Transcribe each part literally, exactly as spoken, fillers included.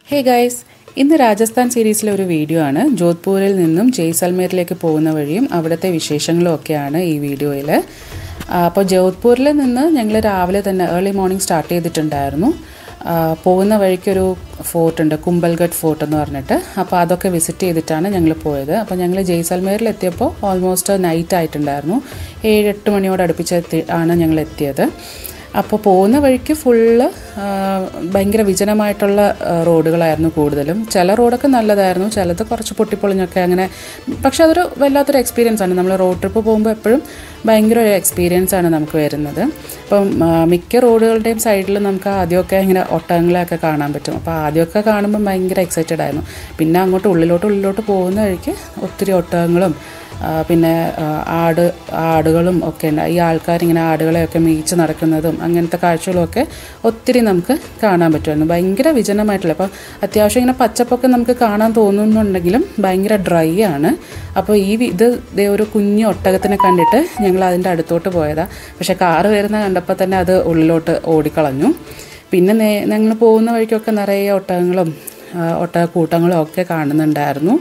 Hey guys, in the Rajasthan series ഒരു video ആണ് ജോധ്പൂരിൽ നിന്നും ജയ്സൽമേറിലേക്ക് പോകുന്ന വഴിയും അവിടുത്തെ വിശേഷങ്ങളും ഒക്കെയാണ് ഈ വീഡിയോയിൽ. അപ്പോൾ ജോധ്പൂരിൽ നിന്ന് ഞങ്ങൾ രാവിലെ തന്നെ ഏർലി മോർണിംഗ് സ്റ്റാർട്ട് ചെയ്തിട്ടുണ്ടായിരുന്നു. പോകുന്ന വഴിക്ക് ഒരു ഫോർട്ട് ഉണ്ട്, കുംഭൽഗഡ് ഫോർട്ട് എന്ന് പറഞ്ഞിട്ട്. അപ്പോൾ അതൊക്കെ വിസിറ്റ് ചെയ്തിട്ടാണ് ഞങ്ങൾ പോയത്. അപ്പോൾ ഞങ്ങൾ ജയ്സൽമേറിൽ എത്തിയപ്പോൾ ഓൾമോസ്റ്റ് നൈറ്റ് ആയിട്ടുണ്ടായിരുന്നു. ഏഴ് എട്ട് മണിയോട് അടുപ്പിച്ച് ആണ് ഞങ്ങൾ എത്തിയത്. അപ്പോൾ പോകുന്ന വഴിക്ക് ഫുള്ള് ഭയങ്കര വിജനമായിട്ടുള്ള റോഡുകളായിരുന്നു കൂടുതലും. ചില റോഡൊക്കെ നല്ലതായിരുന്നു, ചിലത് കുറച്ച് പൊട്ടിപ്പൊളിഞ്ഞൊക്കെ അങ്ങനെ. പക്ഷെ അതൊരു വല്ലാത്തൊരു എക്സ്പീരിയൻസ് ആണ്. നമ്മൾ റോഡ് ട്രിപ്പ് പോകുമ്പോൾ എപ്പോഴും ഭയങ്കര ഒരു എക്സ്പീരിയൻസ് ആണ് നമുക്ക് വരുന്നത്. അപ്പം മിക്ക റോഡുകളുടെയും സൈഡിൽ നമുക്ക് ആദ്യമൊക്കെ ഇങ്ങനെ ഒട്ടകങ്ങളെയൊക്കെ കാണാൻ പറ്റും. അപ്പോൾ ആദ്യമൊക്കെ കാണുമ്പോൾ ഭയങ്കര എക്സൈറ്റഡ് ആയിരുന്നു. പിന്നെ അങ്ങോട്ട് ഉള്ളിലോട്ട് ഉള്ളിലോട്ട് പോകുന്ന വഴിക്ക് ഒത്തിരി ഒട്ടകങ്ങളും പിന്നെ ആട് ആടുകളും ഒക്കെ ഉണ്ട്. ഈ ആൾക്കാരിങ്ങനെ ആടുകളെയൊക്കെ മേയിച്ച് നടക്കുന്നതും അങ്ങനത്തെ കാഴ്ചകളുമൊക്കെ ഒത്തിരി നമുക്ക് കാണാൻ പറ്റുമായിരുന്നു. ഭയങ്കര വിജനമായിട്ടുള്ള, അപ്പോൾ അത്യാവശ്യം ഇങ്ങനെ പച്ചപ്പൊക്കെ നമുക്ക് കാണാൻ തോന്നുന്നുണ്ടെങ്കിലും ഭയങ്കര ഡ്രൈ ആണ്. അപ്പോൾ ഈ ഇത് ഒരു കുഞ്ഞു ഒട്ടകത്തിനെ കണ്ടിട്ട് ഞങ്ങൾ അതിൻ്റെ അടുത്തോട്ട് പോയതാണ്. പക്ഷേ കാറ് വരുന്ന കണ്ടപ്പോൾ തന്നെ അത് ഉള്ളിലോട്ട് ഓടിക്കളഞ്ഞു. പിന്നെ നേ ഞങ്ങൾ പോകുന്ന വഴിക്കൊക്കെ നിറയെ ഒട്ടകങ്ങളും ഒട്ടകക്കൂട്ടങ്ങളും ഒക്കെ കാണുന്നുണ്ടായിരുന്നു.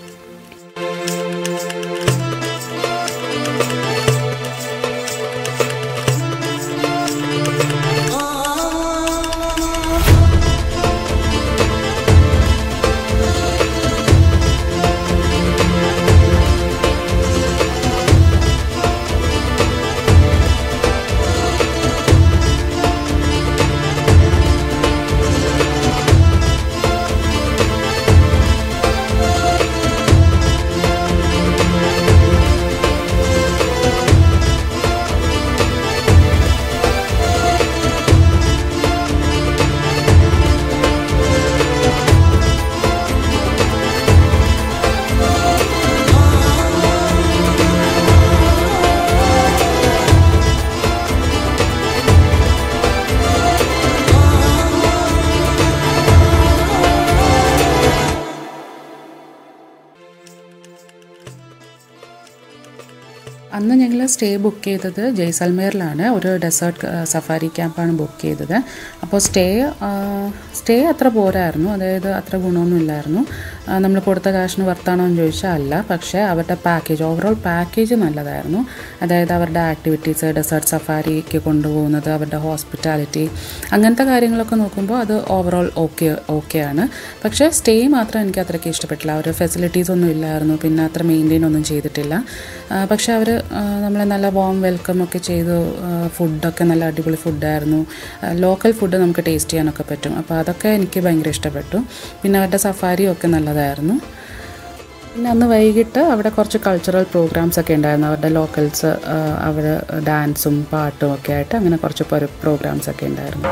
അന്ന് ഞങ്ങൾ സ്റ്റേ ബുക്ക് ചെയ്തത് ജയ്സൽമേറിലാണ്. ഒരു ഡെസേർട്ട് സഫാരി ക്യാമ്പാണ് ബുക്ക് ചെയ്തത്. അപ്പോൾ സ്റ്റേ സ്റ്റേ അത്ര പോരായിരുന്നു, അതായത് അത്ര ഗുണമൊന്നുമില്ലായിരുന്നു. നമ്മൾ കൊടുത്ത കാശിന് വർത്താണോ എന്ന് ചോദിച്ചാൽ അല്ല. പക്ഷേ അവരുടെ പാക്കേജ്, ഓവറോൾ പാക്കേജ് നല്ലതായിരുന്നു. അതായത് അവരുടെ ആക്ടിവിറ്റീസ്, ഡെസേർട്ട് സഫാരിക്ക് കൊണ്ടുപോകുന്നത്, അവരുടെ ഹോസ്പിറ്റാലിറ്റി, അങ്ങനത്തെ കാര്യങ്ങളൊക്കെ നോക്കുമ്പോൾ അത് ഓവറോൾ ഓക്കെ ഓക്കെയാണ്. പക്ഷേ സ്റ്റേ മാത്രം എനിക്ക് അത്രയ്ക്ക് ഇഷ്ടപ്പെട്ടില്ല. അവർ ഫെസിലിറ്റീസ് ഒന്നും ഇല്ലായിരുന്നു, പിന്നെ അത്ര മെയിൻറ്റെയിൻ ഒന്നും ചെയ്തിട്ടില്ല. പക്ഷേ അവർ നമ്മളെ നല്ല വാം വെൽക്കം ഒക്കെ ചെയ്തു. ഫുഡൊക്കെ നല്ല അടിപൊളി ഫുഡായിരുന്നു. ലോക്കൽ ഫുഡ് നമുക്ക് ടേസ്റ്റ് ചെയ്യാനൊക്കെ പറ്റും. അപ്പോൾ അതൊക്കെ എനിക്ക് ഭയങ്കര ഇഷ്ടപ്പെട്ടു. പിന്നെ അവരുടെ സഫാരിയും ഒക്കെ നല്ലതായിരുന്നു. പിന്നെ അന്ന് വൈകിട്ട് അവിടെ കുറച്ച് കൾച്ചറൽ പ്രോഗ്രാംസ് ഒക്കെ ഉണ്ടായിരുന്നു. അവരുടെ ലോക്കൽസ് അവർ ഡാൻസും പാട്ടും ഒക്കെ ആയിട്ട് അങ്ങനെ കുറച്ച് പ്രോഗ്രാംസ് ഒക്കെ ഉണ്ടായിരുന്നു.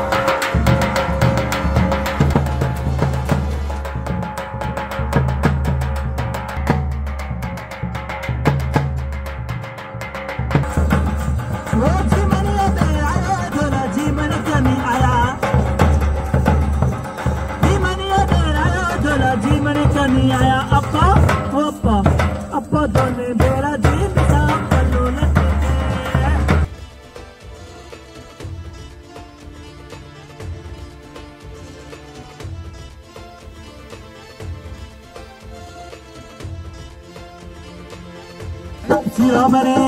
Si romere